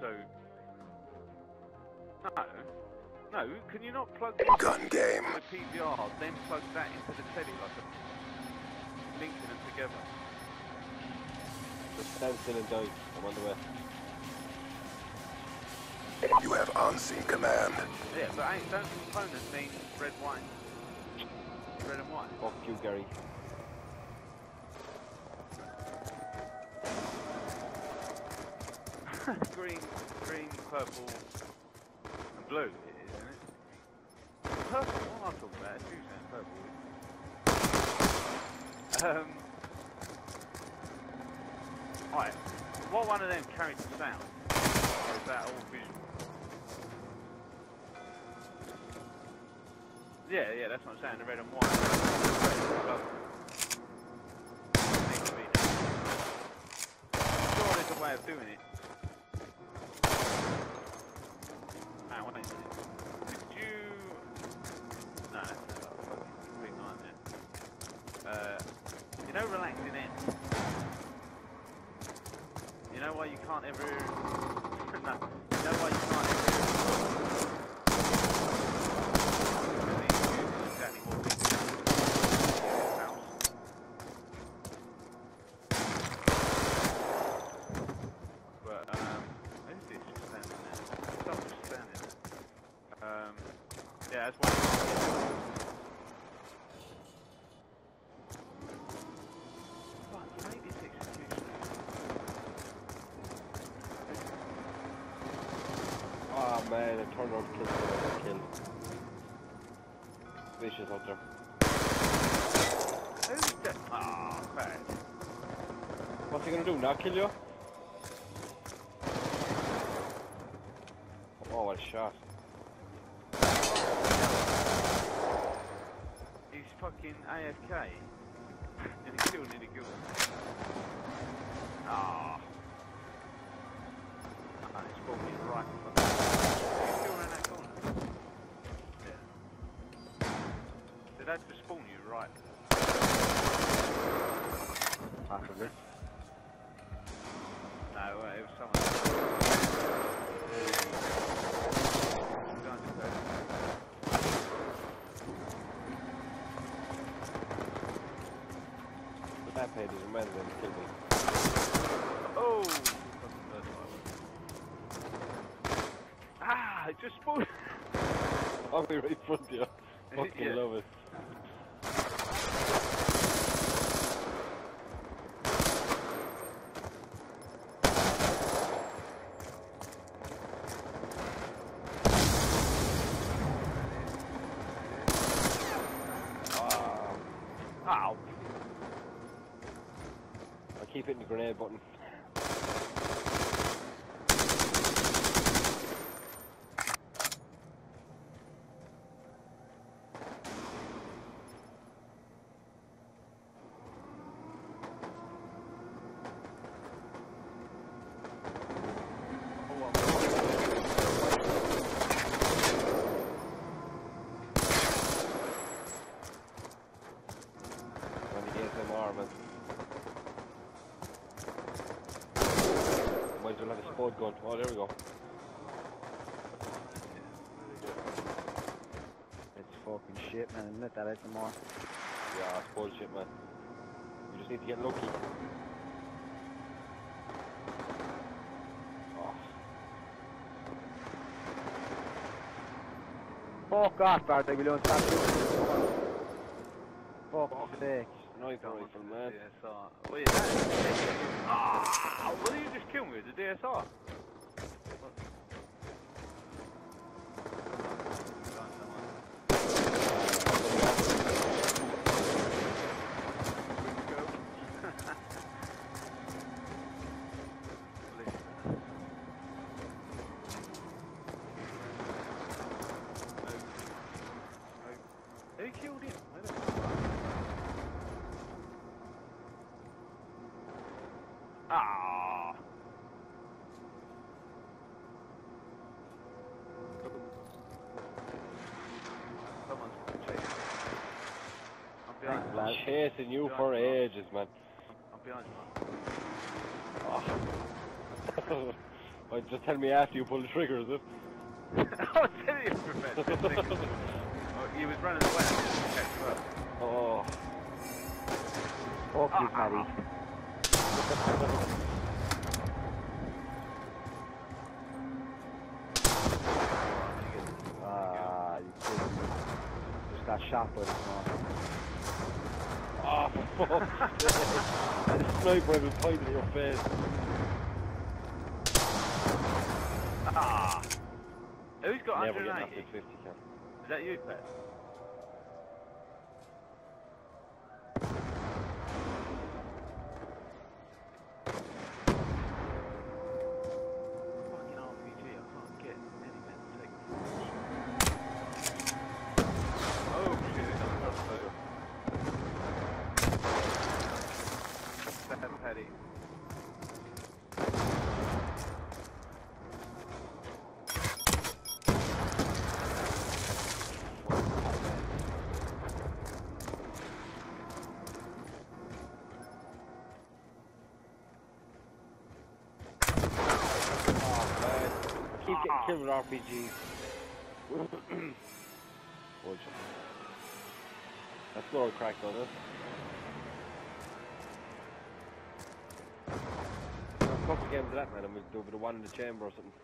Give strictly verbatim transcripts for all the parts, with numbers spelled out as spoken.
so... No. No, can you not plug Gun game. the P V R, then plug that into the telly like a... linking them together? Just stand still and die. I'm on the way. You have on-scene command. Yeah, but ain't, don't components mean red, white? Red and white? Fuck you, Gary. green, green, purple, and blue it is, isn't it? Purple, what am I talking about? It's usually purple. Um, Alright, what one of them carries the sound? Or is that all visual? Yeah, yeah, that's what I'm saying, the red and white. I'm sure there's a way of doing it. Ah, what is it? Did you... No, that's not a fucking big nightmare. Uh, you know relaxing ends? You know why you can't ever... no, you know why you can't ever... exactly what we do in this house. But, um... where's this just standing there? Stuff just standing there. Um... Yeah, that's why... Fuck, you made this execution. Oh man, I turned around to kill someone I killed. Vicious out there. Who's that? Ah, bad. What's he gonna do, not kill you? Oh, what a shot. He's fucking A F K. And he killed, nearly killed him. Ah. Ah, it's brought me right in front of him. He's still around that corner. Yeah. Did that just spawn you right? Possibly. No, uh, it was someone else. But that page is reminded them to kill me. Oh! Ah, it just spawned. I'll be right in front of you. Fucking Yeah. love it. Ow! I keep hitting the grenade button. Might as well have a spud gun. Oh, there we go. It's fucking shit, man. Admit that out some more. Yeah, that's bullshit, man. We just need to get lucky. Oh. Fuck off, Bartek. We don't stop doing it. Fuck's sake. Sniper rifle, man. D S R. What is that? Ah! What did you just kill me with? The D S R? Who killed him? Where the fuck? Ah! Someone's chasing. I'm behind you. I'm chasing you for ages, man. I'm behind you. Oh. Oh, just tell me after you pull the trigger, is it? I'll tell you, Professor. Oh, he was running away. I didn't catch you up. Oh. Fuck you, Ah. Paddy. Ah, you killed me. Just got shot by this one. Oh, for fuck's sake. The sniper was pointing at your face. Ah! Who's got Never getting one up to eighty? fifty, Cam. Is that you, Pat? Fucking R P G, I can't get anything to take Oh shit, it's on the photo. Bad Paddy. Keep getting killed with R P Gs. Bullshit. That's slow crack though, this. A couple of games of that, man, and we'll do a bit of one in the chamber or something.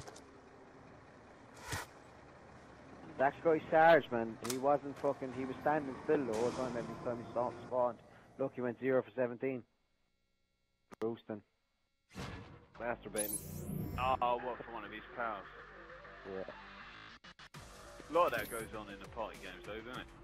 That guy Sarge, man, he wasn't fucking, he was standing still the whole time every time he saw spawned. Look, he went zero for seventeen. Roasting. Masturbating. Oh, what for one of his pals? Yeah. A lot of that goes on in the party games though, doesn't it?